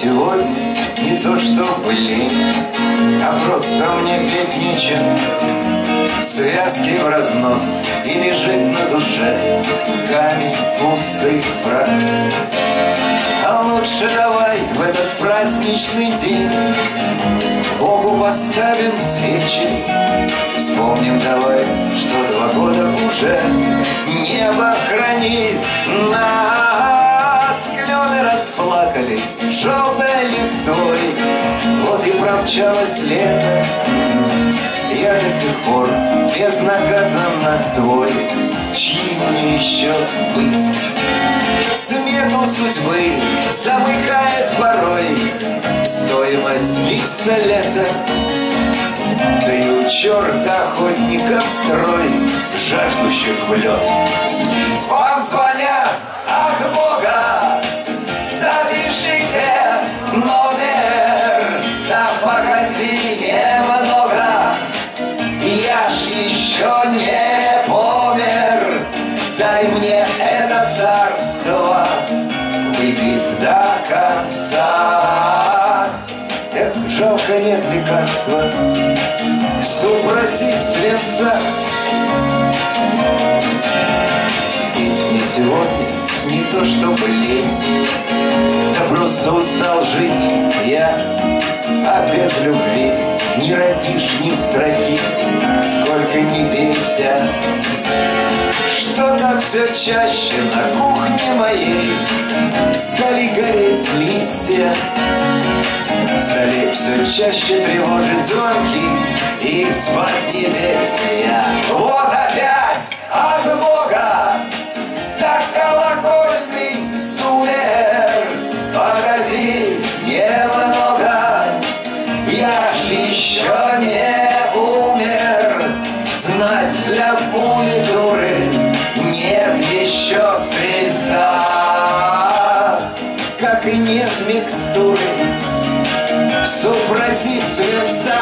сегодня не то чтобы лень, а просто мне петь нечем. Связки в разнос и лежит на душе камень пустых фраз. А лучше давай в этот праздничный день Богу поставим свечи. Вспомним давай, что 2 года уже небо хранит нас. Клены расплакались желтой листвой, вот и промчалось лето. Я до сих пор безнаказанно твой. Чьим мне еще быть? Смету судьбы замыкает порой стоимость пистолета. Да и у черта охотников строй, жаждущих в лед сбить. Вам звонят, ах, Бога, запишите номер. Да погоди, немного, я ж еще не помер. Дай мне это царство выпить до конца. Эх, жалко, нет лекарства, супротив свинца. Ведь мне сегодня не то чтобы лень, да просто устал жить я. А без любви не родишь ни строки, сколько ни бейся. Что-то все чаще на кухне моей стали гореть листья, стали все чаще тревожить звонки из-под небес меня. Вот опять от Бога так колокольный сумер. Погоди, немного, я ж еще не умер. Знать для пули дуры нет еще стрельца, как и нет микстуры супротив свинца.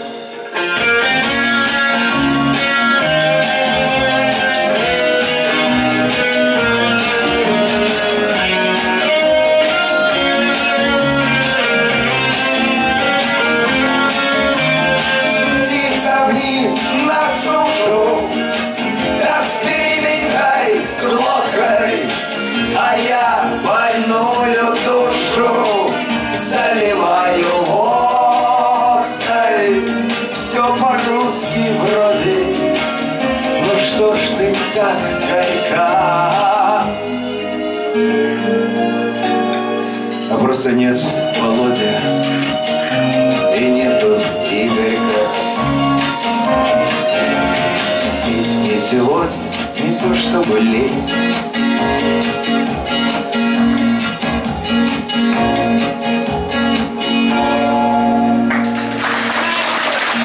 Птица вниз на сушу, да с перебитой глоткой, а я больную душу заливаю водкой. Все по-русски вроде, ну что ж ты так горька? А просто нет Володя и нету Игорька. Ведь мне сегодня не то чтобы лень,